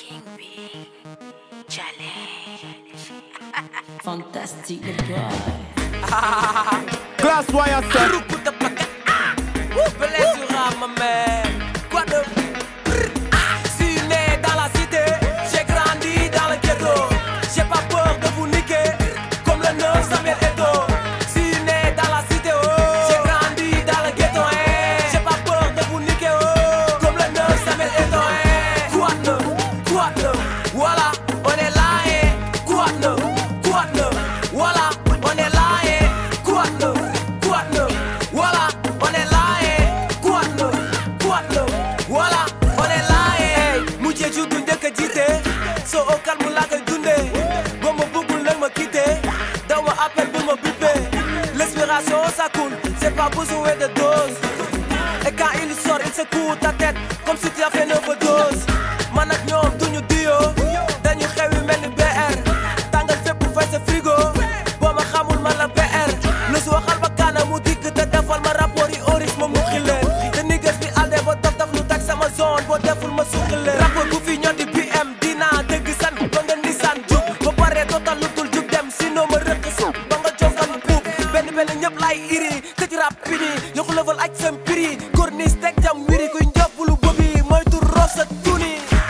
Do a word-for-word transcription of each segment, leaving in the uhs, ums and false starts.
King B Challenge. Fantastic le boy. Class wire set. Groupe de paquet. Ouh, blessure à ma mère. Quoi de Je suis né dans la cité, j'ai grandi dans le ghetto. J'ai pas peur de vous niquer, comme le neuf Samuel Eto'o. Je suis né dans la cité, oh. J'ai grandi dans le ghetto, eh. J'ai pas peur de vous niquer, oh. Comme le neuf Samuel Eto'o, eh. Quoi de Quoi de Voilà, on est là, eh. Quoi de Quoi de Voilà, on est là, eh. Quoi de Quoi de Voilà, on est là, eh. Quoi de Quoi de Voilà, on est là, eh. Mujjee juddu njëkk a jiite, soo au calme laa koy dundee. Boo ma bëggul nag ma quitté, daw ma appel bu ma bippé. L'inspiration ça coule, c'est pas besoin de dose. Et quand il sort, il secoue ta tête comme si tu as fait neuf doses. Man ak ñoom duñu diyo, dañu xewi mel ni B R. Tàngal fépp bu fay sa frigo, boo ma xamul man la B R. Lu si waxal ba kaana mu dikk te defal ma rapport yi oris ma mu xileen. Te niggas bi alde ba dof dof lu tag sama zone, boo deful ma suqi leen. Rapport bu fi ñor di B M dinaa dégg san ba nga nisaan jub. Ba pare dootal lu dul jub dem sinon ma rëq suuf ba nga jonkan buub. Benn benn ñëpp lay iri te ci rap pini yokku level ak seen prix. Corniche teg jam wiri kuy njëbbulu bobi moytu rosa tuni.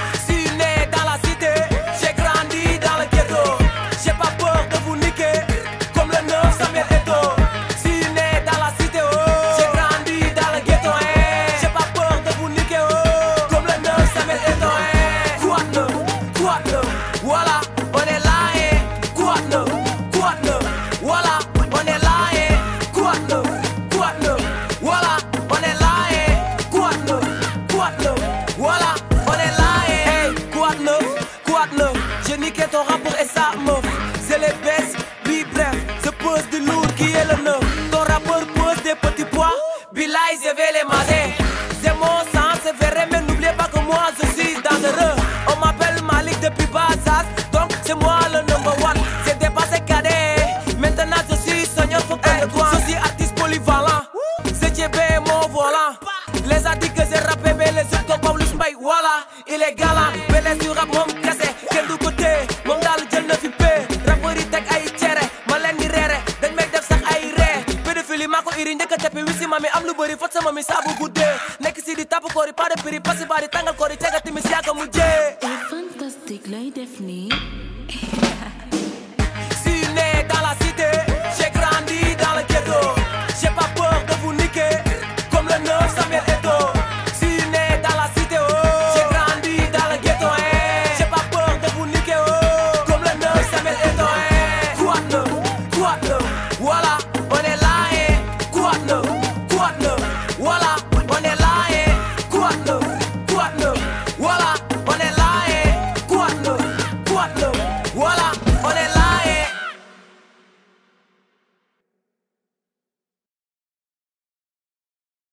Voilà, on est là, eh. Quoi de Quoi de Voilà, on est là, eh. Quoi de Quoi de Voilà, on est là, eh. Quoi de Quoi de Voilà, on est là, eh. Hey, quoi de neuf Quoi de neuf J'ai niqué ton rapport et sa meuf. C'est les baisses, lui bref. Je pose du lourd qui est le neuf. Ton rappeur pose des petits pois. Bilay, je vais les manger. C'est mon sang, c'est vrai, mais n'oubliez pas que moi je suis dangereux. On m'appelle Malik depuis Bazaz, donc c'est moi le number one. J'ai dépassé cadet, maintenant je suis seigneur, faut que le droit. Je suis artiste polyvalent, c'est J B mon volant. Les a dit que j'ai rappé, mais les autres comme Pawlish Mbaye, voilà. Il est galant, mais les sur rap moom kese. Kenn du côté, moom daal jël na fi pee. Rappeur yi teg ay cere, ma leen di reere. Dañ may def sax ay ree. Pédophile maa ko iri njëkk a teppi wisi mami am lu bëri fot sama mi saabu guddee. Nekk si di tapp koori pas de prix, pas si bari tàngal koori tega timis yaa ko mujjee. Fantastique lay def nii.